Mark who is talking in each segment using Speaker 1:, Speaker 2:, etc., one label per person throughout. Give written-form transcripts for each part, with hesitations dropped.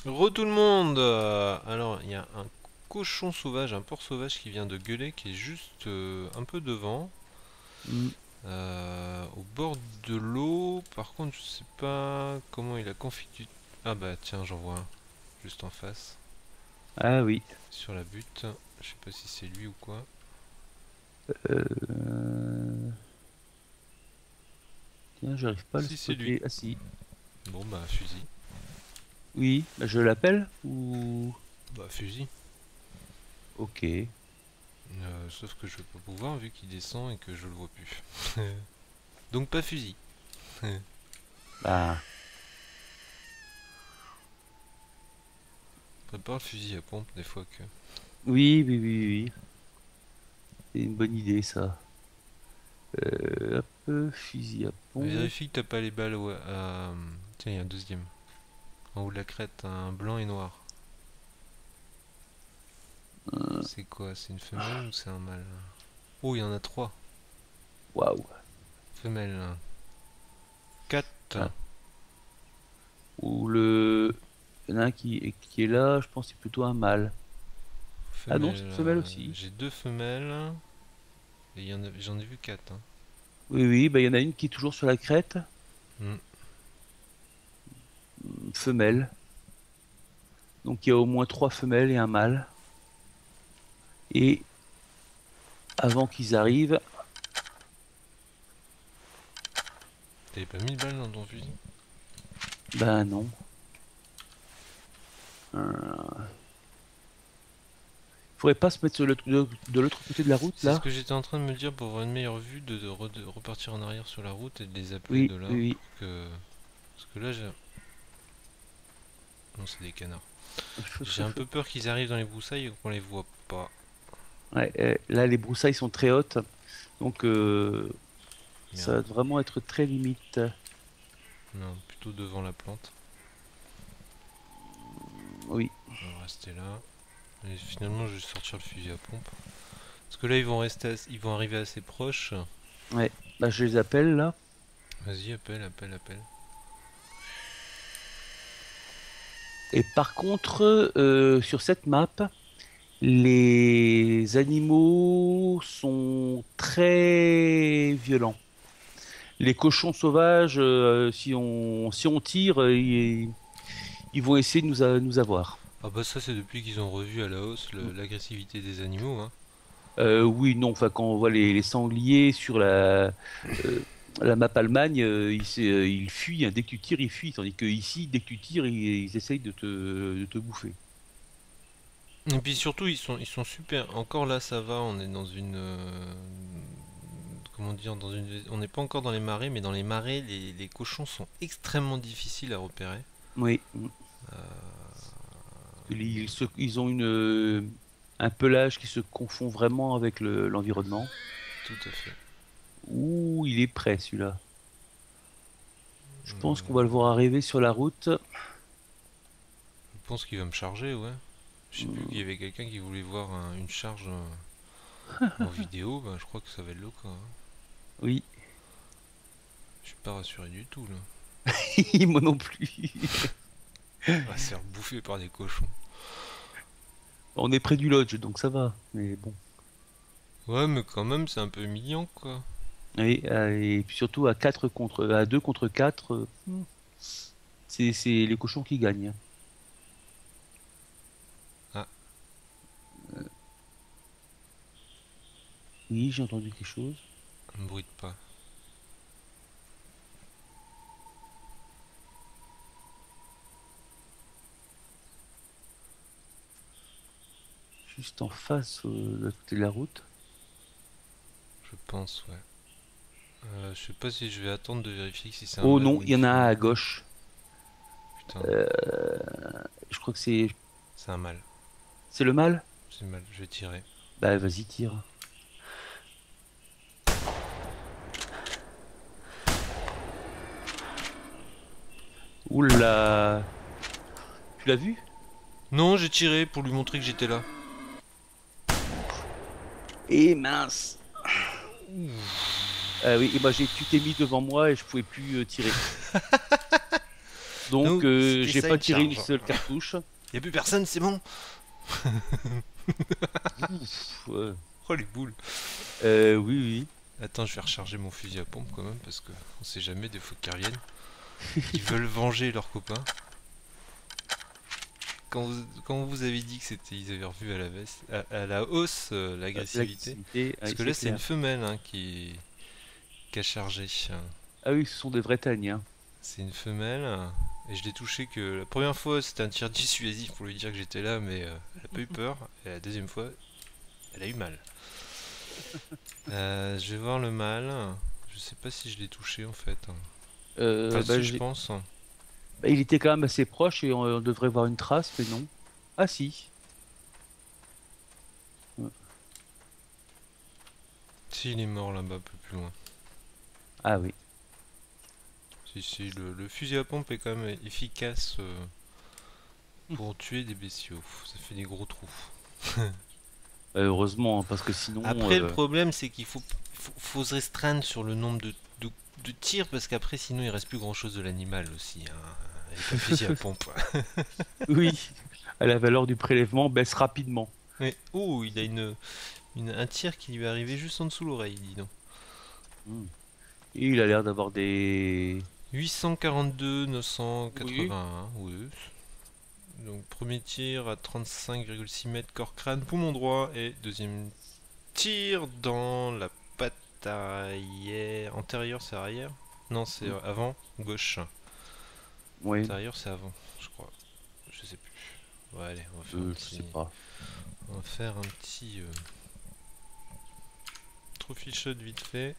Speaker 1: Re tout le monde. Alors, il y a un cochon sauvage, un porc sauvage qui vient de gueuler, qui est juste un peu devant,
Speaker 2: Hmm.
Speaker 1: au bord de l'eau. Par contre, je sais pas comment il a configuré. Ah bah tiens, j'en vois un, juste en face,
Speaker 2: Ah oui.
Speaker 1: sur la butte. Je sais pas si c'est lui ou quoi.
Speaker 2: Euh, Tiens, j'arrive pas à le
Speaker 1: Si c'est lui.
Speaker 2: spotter. Ah si.
Speaker 1: Bon bah fusil.
Speaker 2: Oui, bah, je l'appelle ou...
Speaker 1: Bah fusil.
Speaker 2: Ok.
Speaker 1: Sauf que je vais pas pouvoir vu qu'il descend et que je le vois plus. Donc pas fusil.
Speaker 2: Bah,
Speaker 1: Prépare le fusil à pompe des fois que.
Speaker 2: oui, oui, oui, oui. C'est une bonne idée, ça. Hop, fusil à pompe.
Speaker 1: Vérifie que t'as pas les balles tiens, il y a un deuxième. En haut de la crête, un blanc et noir. C'est quoi? C'est une femelle ou c'est un mâle? Oh, il y en a trois.
Speaker 2: Waouh.
Speaker 1: Femelle.
Speaker 2: Ah.
Speaker 1: 4.
Speaker 2: Ou le... Il y en a un qui est là, je pense que c'est plutôt un mâle. Ah non, c'est
Speaker 1: Femelle.
Speaker 2: une femelle aussi.
Speaker 1: J'ai deux femelles. Et j'en ai vu 4.
Speaker 2: Oui, oui, bah, il y en a une qui est toujours sur la crête.
Speaker 1: Hmm.
Speaker 2: Femelle. Donc il y a au moins trois femelles et un mâle. Et avant qu'ils arrivent,
Speaker 1: T'avais pas mis de balles dans ton fusil?
Speaker 2: ben non. Euh, Faudrait pas se mettre de l'autre côté de la route
Speaker 1: C'est ce
Speaker 2: là?
Speaker 1: que j'étais en train de me dire pour avoir une meilleure vue, de repartir en arrière sur la route et de les appeler
Speaker 2: Oui,
Speaker 1: de là.
Speaker 2: oui, oui.
Speaker 1: Parce que là, j'ai. Non, c'est des canards.
Speaker 2: Feu,
Speaker 1: J'ai
Speaker 2: feu,
Speaker 1: un
Speaker 2: feu.
Speaker 1: peu peur qu'ils arrivent dans les broussailles et qu'on les voit pas.
Speaker 2: Ouais, là les broussailles sont très hautes, donc ça
Speaker 1: Merde.
Speaker 2: va vraiment être très limite.
Speaker 1: Non, plutôt devant la plante.
Speaker 2: Oui,
Speaker 1: On va rester là. Et finalement, je vais sortir le fusil à pompe. Parce que là, ils vont ils vont arriver assez proches.
Speaker 2: ouais. Bah, je les appelle là.
Speaker 1: Vas-y, appelle, appelle, appelle.
Speaker 2: Et par contre, sur cette map, les animaux sont très violents. Les cochons sauvages, si on tire, ils vont essayer de nous avoir.
Speaker 1: Ah bah ça, c'est depuis qu'ils ont revu à la hausse l'agressivité des animaux, hein.
Speaker 2: Oui, non, enfin, quand on voit les sangliers sur euh, la map Allemagne, ils fuient, hein. Dès que tu tires, ils fuient. Tandis que ici, dès que tu tires, ils essayent de te bouffer.
Speaker 1: Et puis surtout, ils sont super. Encore là, ça va, on est dans une... comment dire, on n'est pas encore dans les marais, mais dans les marais, les cochons sont extrêmement difficiles à repérer.
Speaker 2: Oui. Ils ont un pelage qui se confond vraiment avec l'environnement.
Speaker 1: Tout à fait.
Speaker 2: Ouh, il est prêt celui-là. Je pense qu'on va le
Speaker 1: Euh,
Speaker 2: voir arriver sur la route.
Speaker 1: je pense qu'il va me charger, ouais. Je sais plus qu'il y
Speaker 2: Hmm,
Speaker 1: avait quelqu'un qui voulait voir une charge en vidéo, bah, je crois que ça va être le cas, hein.
Speaker 2: Oui,
Speaker 1: Je suis pas rassuré du tout, là.
Speaker 2: moi non plus.
Speaker 1: On va se faire bouffer par des cochons.
Speaker 2: On est près du lodge, donc ça va. Mais bon.
Speaker 1: Ouais, mais quand même, c'est un peu humiliant, quoi.
Speaker 2: Et puis surtout à 2 contre 4, c'est les cochons qui gagnent.
Speaker 1: Ah,
Speaker 2: Oui, j'ai entendu quelque chose.
Speaker 1: un bruit de pas.
Speaker 2: Juste en face, de l'autre côté de la route.
Speaker 1: Je pense, ouais. Je sais pas si je vais attendre de vérifier si c'est un
Speaker 2: Oh
Speaker 1: mâle
Speaker 2: non,
Speaker 1: ou
Speaker 2: il
Speaker 1: une
Speaker 2: y en a un
Speaker 1: femelle.
Speaker 2: à gauche.
Speaker 1: Putain,
Speaker 2: Euh, je crois que
Speaker 1: c'est un mâle.
Speaker 2: c'est le mâle.
Speaker 1: C'est mal, je vais tirer.
Speaker 2: Bah vas-y, tire. Oula. Tu l'as vu?
Speaker 1: Non, j'ai tiré pour lui montrer que j'étais là.
Speaker 2: Eh mince. Oui, et moi tu t'es mis devant moi et je pouvais plus tirer. Donc,
Speaker 1: c'était
Speaker 2: j'ai
Speaker 1: ça
Speaker 2: pas
Speaker 1: une
Speaker 2: tiré une
Speaker 1: charge.
Speaker 2: seule cartouche.
Speaker 1: Y a plus personne, c'est bon.
Speaker 2: Ouf, ouais.
Speaker 1: Oh les boules.
Speaker 2: Oui, oui.
Speaker 1: Attends, je vais recharger mon fusil à pompe quand même parce que on sait jamais des fois qu'ils reviennent. Ils veulent venger leurs copains. Quand on vous avez dit que c'était, ils avaient revu à la baisse, à la hausse l'agressivité.
Speaker 2: L'agressivité,
Speaker 1: Parce
Speaker 2: ouais,
Speaker 1: que
Speaker 2: c'est
Speaker 1: là, c'est une
Speaker 2: clair.
Speaker 1: femelle hein, qui a chargé.
Speaker 2: Ah oui, ce sont des vrais tagnes, hein.
Speaker 1: C'est une femelle. Et je l'ai touché que la première fois, c'était un tir dissuasif pour lui dire que j'étais là, mais elle a pas eu peur. Et la deuxième fois, elle a eu mal. Je vais voir le mâle. Je sais pas si je l'ai touché en fait. Enfin,
Speaker 2: Bah,
Speaker 1: si je pense.
Speaker 2: bah, il était quand même assez proche et on devrait voir une trace, mais non. Ah si.
Speaker 1: Si, il est mort là-bas, un peu plus loin.
Speaker 2: Ah oui.
Speaker 1: Si, le fusil à pompe est quand même efficace pour tuer des bestiaux. Ça fait des gros trous.
Speaker 2: Heureusement, hein, parce que sinon,
Speaker 1: Après, le problème, c'est qu'il faut se restreindre sur le nombre de tirs, parce qu'après, sinon, il reste plus grand-chose de l'animal aussi, hein, avec un fusil à pompe.
Speaker 2: oui, la valeur du prélèvement baisse rapidement.
Speaker 1: Mais, oh, il a un tir qui lui est arrivé juste en dessous l'oreille, dis donc.
Speaker 2: Hmm. Et il a l'air d'avoir des...
Speaker 1: 842,
Speaker 2: Oui.
Speaker 1: 981, oui. Donc, premier tir à 35,6 mètres corps crâne, poumon droit, et deuxième tir dans la patte arrière. Antérieure, c'est arrière? Non, c'est
Speaker 2: Hmm.
Speaker 1: avant, gauche.
Speaker 2: Oui,
Speaker 1: Antérieur, c'est avant, je crois. Je sais plus. Ouais, allez,
Speaker 2: je sais pas.
Speaker 1: on va faire un petit trophy shot vite fait.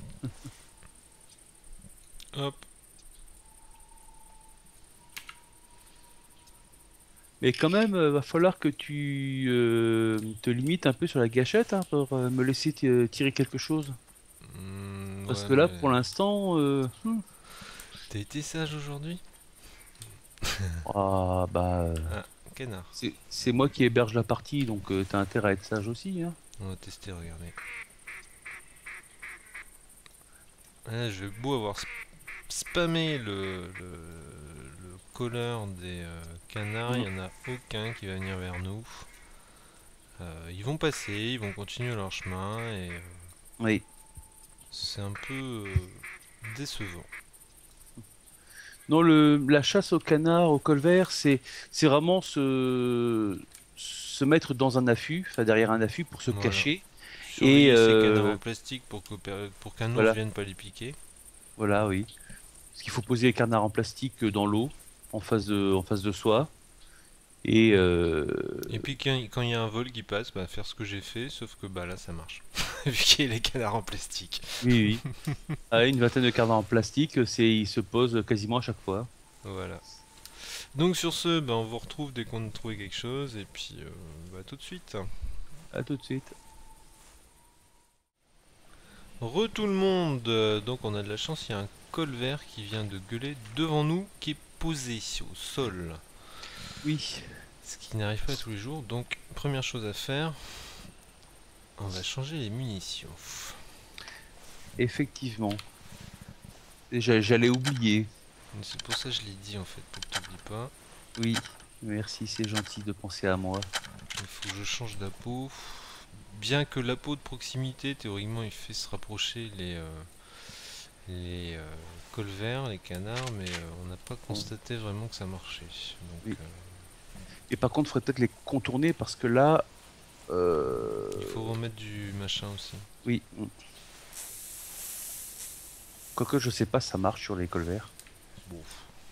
Speaker 1: Hop.
Speaker 2: Mais quand même, va falloir que tu te limites un peu sur la gâchette hein, pour me laisser tirer quelque chose. Parce
Speaker 1: Ouais,
Speaker 2: que là,
Speaker 1: mais
Speaker 2: pour l'instant,
Speaker 1: t'as été sage aujourd'hui?
Speaker 2: ah bah,
Speaker 1: Ah, canard.
Speaker 2: c'est moi qui héberge la partie, donc t'as intérêt à être sage aussi, hein.
Speaker 1: On va tester, regardez. Là, je vais beau avoir spammé le colleur des canards, il
Speaker 2: Mm.
Speaker 1: n'y en a aucun qui va venir vers nous. Ils vont passer, ils vont continuer leur chemin et
Speaker 2: Oui.
Speaker 1: c'est un peu décevant.
Speaker 2: Non, la chasse au canard, au colvert, c'est vraiment se mettre dans un affût, enfin derrière un affût pour se
Speaker 1: Voilà.
Speaker 2: cacher. Et
Speaker 1: Surveiller ces canards en plastique pour qu'un ours
Speaker 2: voilà,
Speaker 1: vienne pas les piquer.
Speaker 2: voilà, oui. Parce qu'il faut poser les canards en plastique dans l'eau, en face de soi. Et
Speaker 1: Et puis quand il y a un vol qui passe, bah, faire ce que j'ai fait, sauf que bah là ça marche. Vu qu'il y a les canards en plastique.
Speaker 2: oui, oui. Ah, une vingtaine de canards en plastique, ils se posent quasiment à chaque fois.
Speaker 1: Voilà. Donc sur ce, bah, on vous retrouve dès qu'on a trouvé quelque chose, et puis bah, tout de suite.
Speaker 2: À tout de suite.
Speaker 1: Re tout le monde, donc on a de la chance, il y a un colvert qui vient de gueuler devant nous, qui est posé au sol.
Speaker 2: Oui,
Speaker 1: Ce qui n'arrive pas tous les jours, donc première chose à faire, on va changer les munitions.
Speaker 2: effectivement. J'allais oublier.
Speaker 1: C'est pour ça que je l'ai dit en fait, pour que tu n'oublies pas.
Speaker 2: Oui, merci, c'est gentil de penser à moi.
Speaker 1: Il faut que je change de peau. Bien que la peau de proximité, théoriquement, il fait se rapprocher les colverts, les canards, mais on n'a pas
Speaker 2: Bon,
Speaker 1: constaté vraiment que ça marchait. Donc,
Speaker 2: oui. Et par contre, il faudrait peut-être les contourner parce que là,
Speaker 1: il faut remettre du machin aussi.
Speaker 2: oui. Quoique je sais pas si ça marche sur les colverts.
Speaker 1: Bon.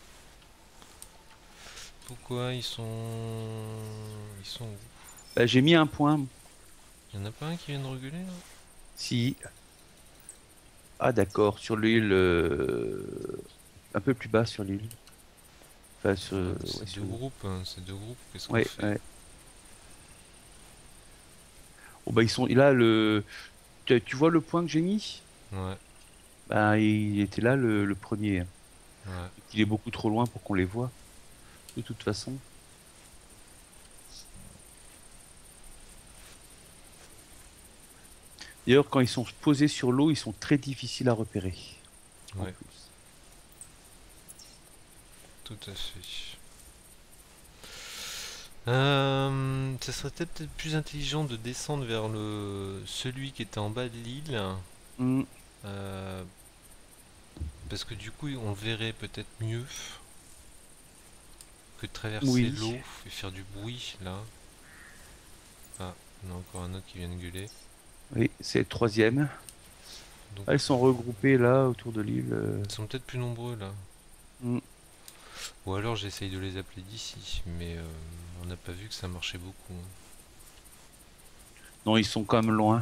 Speaker 1: Pourquoi ils sont où?
Speaker 2: Bah, j'ai mis un point.
Speaker 1: Il y en a pas un qui vient de regueuler là?
Speaker 2: Si. Ah d'accord, sur l'île, un peu plus bas sur l'île. Enfin,
Speaker 1: Ah,
Speaker 2: ouais,
Speaker 1: c'est deux groupes, hein, c'est deux groupes. Qu'est-ce qu'on
Speaker 2: ouais,
Speaker 1: fait?
Speaker 2: ouais. Oh, bah, ils sont là, tu vois le point que j'ai mis?
Speaker 1: Ouais,
Speaker 2: Bah, il était là le premier.
Speaker 1: ouais.
Speaker 2: Il est beaucoup trop loin pour qu'on les voit, de toute façon. D'ailleurs, quand ils sont posés sur l'eau, ils sont très difficiles à repérer. En
Speaker 1: Ouais.
Speaker 2: plus.
Speaker 1: Tout à fait. Ça serait peut-être plus intelligent de descendre vers celui qui était en bas de l'île.
Speaker 2: Hmm,
Speaker 1: euh, Parce que du coup, on le verrait peut-être mieux que de traverser
Speaker 2: oui,
Speaker 1: l'eau et faire du bruit là. Ah, on a encore un autre qui vient de gueuler.
Speaker 2: oui, c'est le troisième.
Speaker 1: Donc,
Speaker 2: Ah, ils sont regroupés là autour de l'île.
Speaker 1: ils sont peut-être plus nombreux là.
Speaker 2: Hmm.
Speaker 1: Ou alors j'essaye de les appeler d'ici, mais on n'a pas vu que ça marchait beaucoup, hein.
Speaker 2: Non, ils sont quand même loin.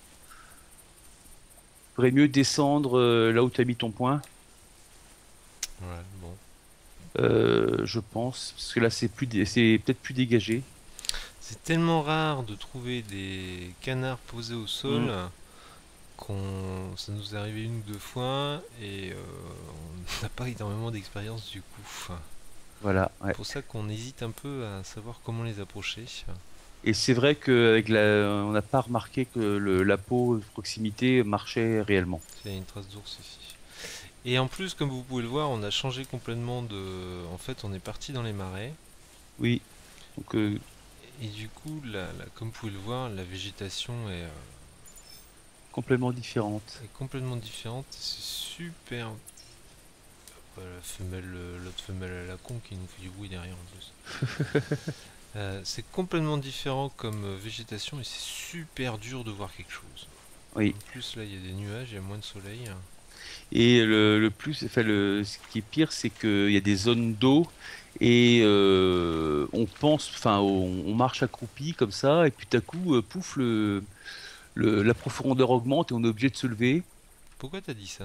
Speaker 2: Faudrait mieux descendre là où tu as mis ton point,
Speaker 1: Ouais, bon.
Speaker 2: je pense, parce que là c'est peut-être plus dégagé.
Speaker 1: C'est tellement rare de trouver des canards posés au
Speaker 2: Hmm,
Speaker 1: sol ça nous est arrivé une ou deux fois et on n'a pas énormément d'expérience du coup.
Speaker 2: voilà,
Speaker 1: C'est
Speaker 2: ouais.
Speaker 1: pour ça qu'on hésite un peu à savoir comment les approcher.
Speaker 2: Et c'est vrai qu'avec on n'a pas remarqué que la peau de proximité marchait réellement.
Speaker 1: Il y a une trace d'ours ici. Et en plus, comme vous pouvez le voir, on a changé complètement de. En fait, on est parti dans les marais.
Speaker 2: Oui, donc
Speaker 1: Et du coup, comme vous pouvez le voir, la végétation
Speaker 2: complètement différente.
Speaker 1: est complètement différente. C'est super. La femelle, l'autre femelle à la con qui nous fait du bruit derrière en plus. C'est complètement différent comme végétation et c'est super dur de voir quelque chose.
Speaker 2: Oui.
Speaker 1: En plus, là, il y a des nuages, il y a moins de soleil.
Speaker 2: Et le plus, enfin ce qui est pire, c'est qu'il y a des zones d'eau et on pense, enfin, on marche accroupi comme ça, et puis tout à coup, pouf, la profondeur augmente et on est obligé de se lever.
Speaker 1: Pourquoi t'as dit ça?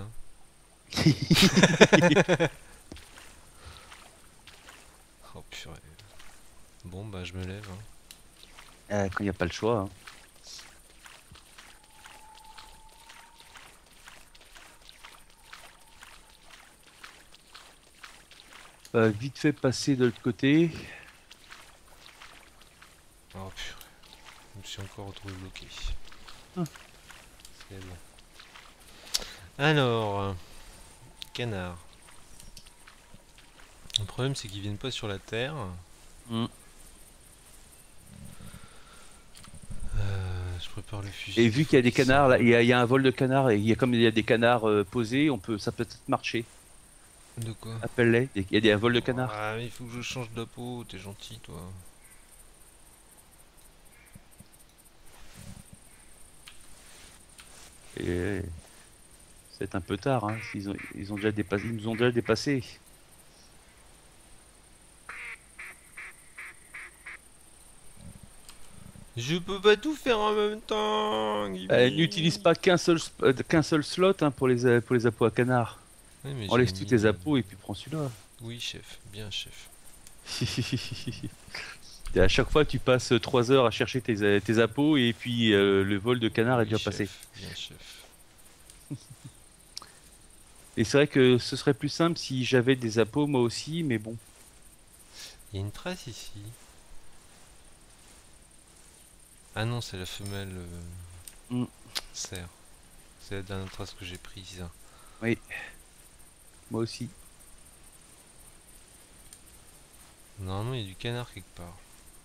Speaker 1: Oh purée. Bon, bah, je me lève, hein.
Speaker 2: Quand il n'y a pas le choix, hein. Vite fait passer de l'autre côté.
Speaker 1: Oh purée. Je me suis encore retrouvé bloqué.
Speaker 2: Hum,
Speaker 1: C'est bon. Alors, canard. Le problème, c'est qu'ils viennent pas sur la terre.
Speaker 2: hum.
Speaker 1: Je prépare le
Speaker 2: Et
Speaker 1: fusil,
Speaker 2: vu
Speaker 1: faut
Speaker 2: qu'il y a des
Speaker 1: qu'il
Speaker 2: canards, là,
Speaker 1: s'envole.
Speaker 2: il y a un vol de canards et comme il y a des canards posés, ça peut peut-être marcher.
Speaker 1: De quoi?
Speaker 2: Appelle-les. Il y a des un vol de canards.
Speaker 1: Ah, mais il faut que je change de peau, t'es gentil, toi.
Speaker 2: Et c'est un peu tard, hein. Ils ont déjà dépassé, ils nous ont déjà dépassé.
Speaker 1: Je peux pas tout faire en même temps,
Speaker 2: N'utilise
Speaker 1: Ghibli.
Speaker 2: pas qu'un seul slot hein, pour les appos à canards.
Speaker 1: Oui, mais j'ai
Speaker 2: Enlève tous tes
Speaker 1: mis.
Speaker 2: appos et puis prends celui-là.
Speaker 1: Oui, chef, bien, chef.
Speaker 2: Et à chaque fois, tu passes 3 heures à chercher tes appos et puis le vol de canard est
Speaker 1: Oui,
Speaker 2: déjà passé.
Speaker 1: chef, bien, chef.
Speaker 2: Et c'est vrai que ce serait plus simple si j'avais des appos moi aussi, mais bon.
Speaker 1: Il y a une trace ici. Ah non, c'est la femelle
Speaker 2: Hmm,
Speaker 1: cerf. C'est la dernière trace que j'ai prise.
Speaker 2: oui, moi aussi.
Speaker 1: Normalement, il y a du canard quelque part.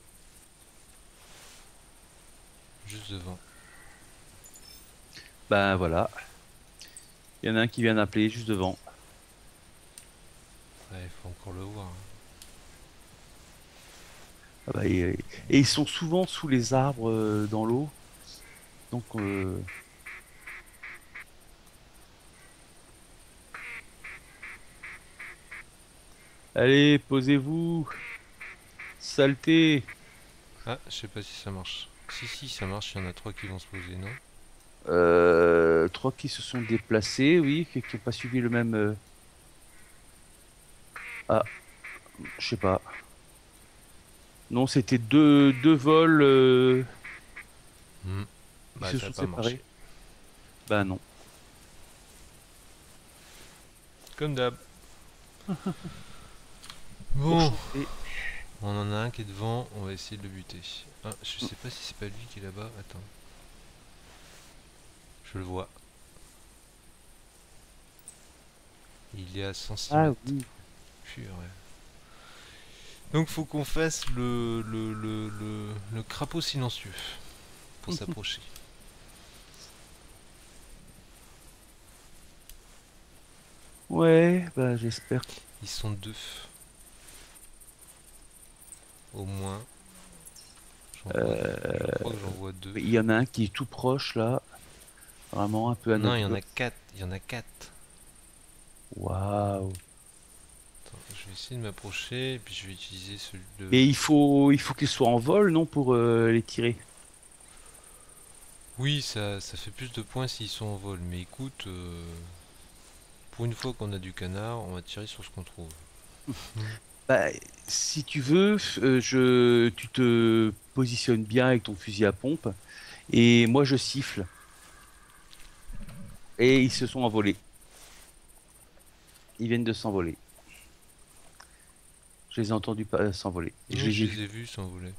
Speaker 1: Juste devant.
Speaker 2: Ben voilà. Il y en a un qui vient d'appeler juste devant.
Speaker 1: Ouais, il faut encore le voir, hein.
Speaker 2: Ah bah, et ils sont souvent sous les arbres dans l'eau. Donc, allez, posez-vous. Saleté.
Speaker 1: Ah, je sais pas si ça marche. Si, si, ça marche, il y en a trois qui vont se poser, non?
Speaker 2: Trois qui se sont déplacés, oui, qui n'ont pas suivi le même. Ah, je sais pas. Non, c'était deux vols
Speaker 1: Hmm.
Speaker 2: qui
Speaker 1: Bah,
Speaker 2: se
Speaker 1: ça a
Speaker 2: sont
Speaker 1: pas marché.
Speaker 2: séparés. Bah non.
Speaker 1: Comme d'hab. Bon,
Speaker 2: Enchanté.
Speaker 1: on en a un qui est devant, on va essayer de le buter. Ah, je sais pas si c'est pas lui qui est là-bas. Attends, je le vois. Il est à 106
Speaker 2: Ah
Speaker 1: mètres.
Speaker 2: oui.
Speaker 1: Purée. Donc faut qu'on fasse le crapaud silencieux pour s'approcher.
Speaker 2: Ouais, bah j'espère.
Speaker 1: Ils sont deux. Au moins. Je crois que j'en vois deux.
Speaker 2: Il y en a un qui est tout proche là, vraiment un peu à
Speaker 1: Non,
Speaker 2: notre
Speaker 1: il y en a
Speaker 2: gauche.
Speaker 1: quatre. Il y en a quatre.
Speaker 2: Waouh.
Speaker 1: Attends, je vais essayer de m'approcher et puis je vais utiliser celui de...
Speaker 2: Mais il faut qu'ils soient en vol, non, pour les tirer.
Speaker 1: Oui, ça fait plus de points s'ils sont en vol. Mais écoute, pour une fois qu'on a du canard, on va tirer sur ce qu'on trouve.
Speaker 2: Bah, si tu veux, tu te positionnes bien avec ton fusil à pompe et moi je siffle et ils se sont envolés. Ils viennent de s'envoler. Je les ai entendus s'envoler. Je
Speaker 1: Oui,
Speaker 2: les ai
Speaker 1: je les
Speaker 2: vus.
Speaker 1: ai vus s'envoler.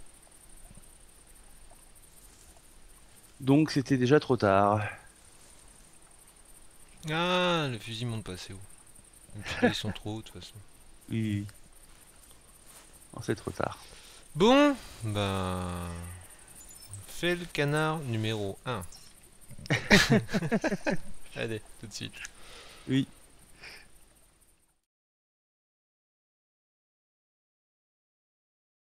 Speaker 2: Donc c'était déjà trop tard.
Speaker 1: Ah, le fusil monte pas assez haut. Et puis là, ils sont trop hauts de toute façon.
Speaker 2: Oui, oui, oui. Non, c'est trop tard.
Speaker 1: Bon, bah... Fais le canard numéro un. Allez, tout de suite.
Speaker 2: Oui.